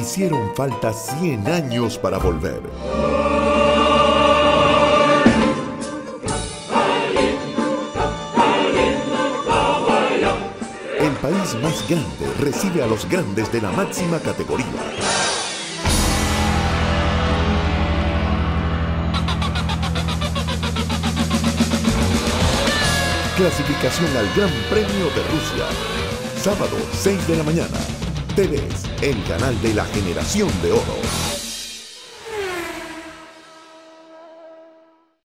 Hicieron falta 100 años para volver. El país más grande recibe a los grandes de la máxima categoría. Clasificación al Gran Premio de Rusia. Sábado, 6 de la mañana. TVS, el canal de la generación de oro.